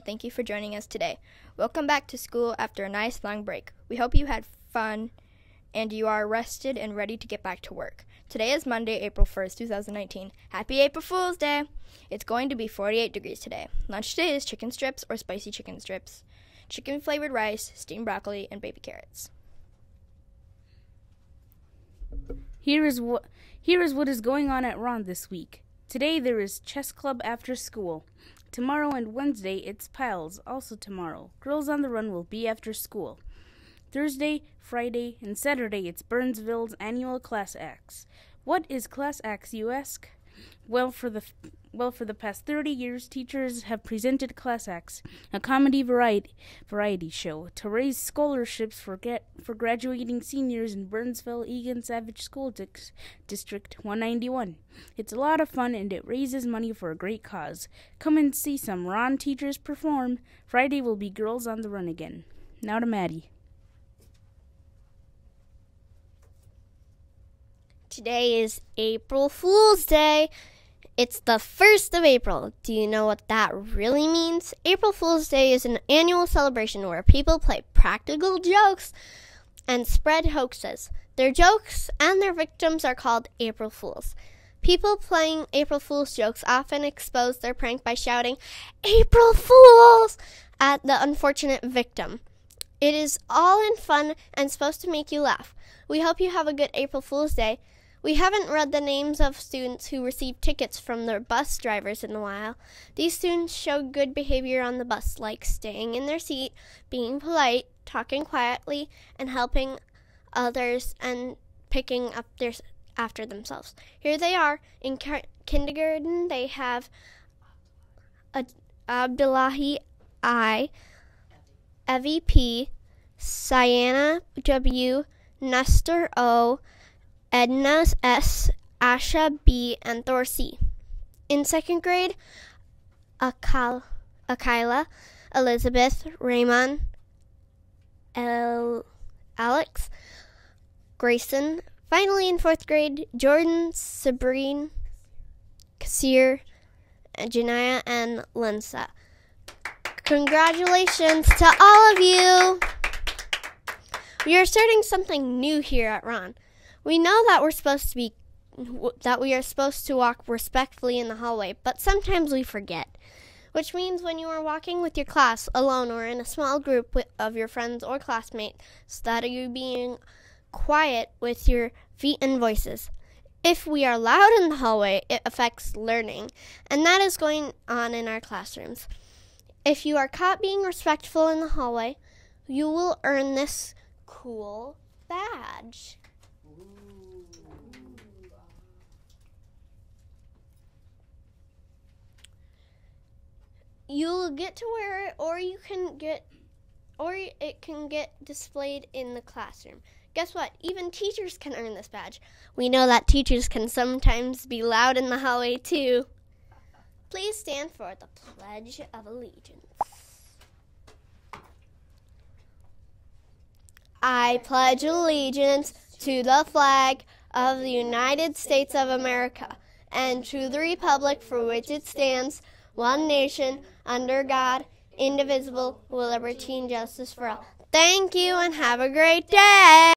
thank you for joining us today. Welcome back to school after a nice long break. We hope you had fun and you are rested and ready to get back to work. Today is Monday, April 1st, 2019. Happy April Fool's Day! It's going to be 48 degrees today. Lunch today is chicken strips or spicy chicken strips, chicken-flavored rice, steamed broccoli, and baby carrots. Here is what is going on at Ron this week. Today there is chess club after school. Tomorrow and Wednesday it's PALS, also tomorrow. Girls on the Run will be after school. Thursday, Friday, and Saturday it's Burnsville's annual Class Acts. What is Class Acts, you ask? Well, for the past 30 years, teachers have presented Class Acts, a comedy variety show, to raise scholarships for graduating seniors in Burnsville Egan Savage School District 191. It's a lot of fun and it raises money for a great cause. Come and see some Ron teachers perform. Friday will be Girls on the Run again. Now to Maddie. Today is April Fool's Day. It's the 1st of April. Do you know what that really means? April Fool's Day is an annual celebration where people play practical jokes and spread hoaxes. Their jokes and their victims are called April Fools. People playing April Fool's jokes often expose their prank by shouting, "April Fools!" at the unfortunate victim. It is all in fun and supposed to make you laugh. We hope you have a good April Fool's Day. We haven't read the names of students who received tickets from their bus drivers in a while. These students showed good behavior on the bus, like staying in their seat, being polite, talking quietly, and helping others and picking up after themselves. Here they are. In kindergarten, they have Abdullahi I, Evie P, Sienna W, Nestor O, Edna S, Asha B, and Thor C. In 2nd grade, Akila, Elizabeth, Raymond, Alex, Grayson. Finally, in 4th grade, Jordan, Sabrine, Kasir, Janaya, and Lensa. Congratulations to all of you! We are starting something new here at Ron. We know that we are supposed to walk respectfully in the hallway, but sometimes we forget. Which means when you are walking with your class alone or in a small group of your friends or classmates, that you're being quiet with your feet and voices. If we are loud in the hallway, it affects learning, and that is going on in our classrooms. If you are caught being respectful in the hallway, you will earn this cool badge. You'll get to wear it, or it can get displayed in the classroom. Guess what? Even teachers can earn this badge. We know that teachers can sometimes be loud in the hallway too. Please stand for the Pledge of Allegiance. I pledge allegiance to the flag of the United States of America and to the republic for which it stands, one nation, under God, indivisible, with liberty and justice for all. Thank you and have a great day.